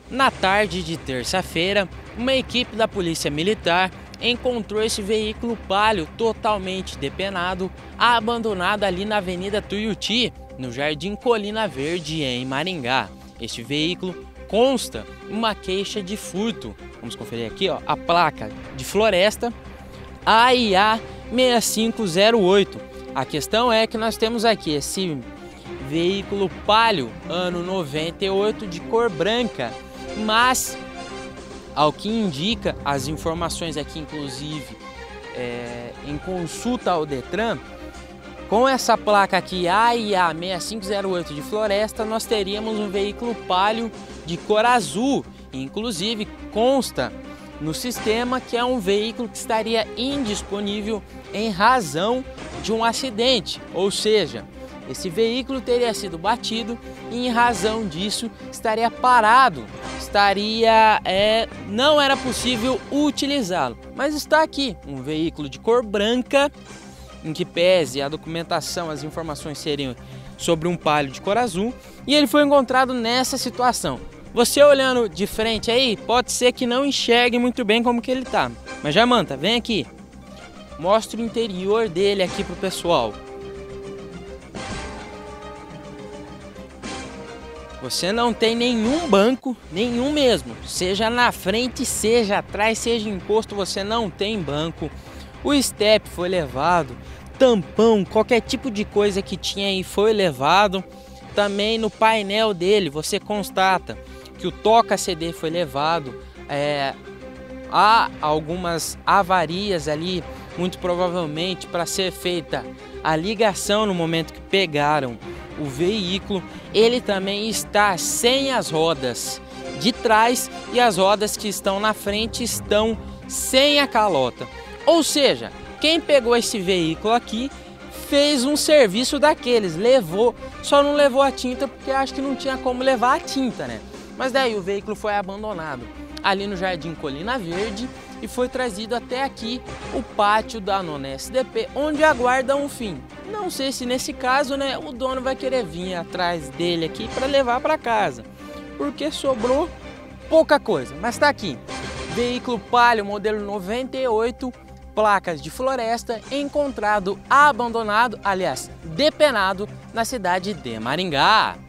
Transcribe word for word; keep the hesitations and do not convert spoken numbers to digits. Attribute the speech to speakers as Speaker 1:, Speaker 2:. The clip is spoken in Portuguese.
Speaker 1: Na tarde de terça-feira, uma equipe da Polícia Militar encontrou esse veículo Palio totalmente depenado, abandonado ali na Avenida Tuiuti, no Jardim Colina Verde, em Maringá. Este veículo consta uma queixa de furto. Vamos conferir aqui, ó, a placa de Floresta A I A seis cinco zero oito. A questão é que nós temos aqui esse veículo Palio ano noventa e oito de cor branca, mas ao que indica as informações aqui, inclusive é, em consulta ao Detran, com essa placa aqui A I A seis cinco zero oito de Floresta, nós teríamos um veículo Palio de cor azul. Inclusive consta no sistema que é um veículo que estaria indisponível em razão de um acidente, ou seja, esse veículo teria sido batido e em razão disso estaria parado, estaria é, não era possível utilizá-lo. Mas está aqui um veículo de cor branca, em que pese a documentação, as informações seriam sobre um Palio de cor azul, e ele foi encontrado nessa situação. Você olhando de frente aí, pode ser que não enxergue muito bem como que ele tá. Mas Jamanta, vem aqui. Mostra o interior dele aqui pro pessoal. Você não tem nenhum banco, nenhum mesmo. Seja na frente, seja atrás, seja encosto, você não tem banco. O step foi levado, tampão, qualquer tipo de coisa que tinha aí foi levado. Também no painel dele você constata que o toca-C D foi levado. É, há algumas avarias ali, muito provavelmente para ser feita a ligação no momento que pegaram o veículo. Ele também está sem as rodas de trás e as rodas que estão na frente estão sem a calota. Ou seja, quem pegou esse veículo aqui fez um serviço daqueles, levou, só não levou a tinta porque acho que não tinha como levar a tinta, né? Mas daí o veículo foi abandonado ali no Jardim Colina Verde e foi trazido até aqui, o pátio da nona S D P, onde aguarda um fim. Não sei se nesse caso, né, o dono vai querer vir atrás dele aqui para levar para casa, porque sobrou pouca coisa. Mas tá aqui, veículo Palio modelo noventa e oito, placas de Floresta, encontrado abandonado, aliás, depenado na cidade de Maringá.